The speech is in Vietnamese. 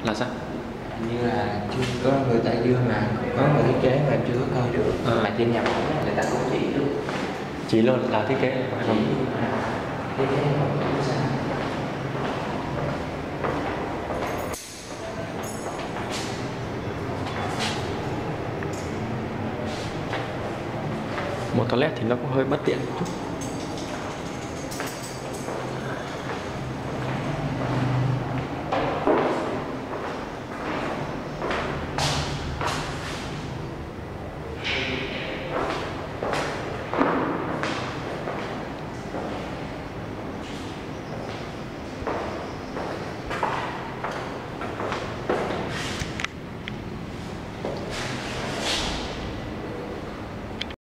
Là sao? Như là chưa có người ta chưa mà có người thiết kế mà chưa có coi được, mà trên nhập người ta cũng chỉ luôn. Chỉ luôn là thiết kế không? Thiết kế không sao. Một toilet thì nó cũng hơi bất tiện một chút.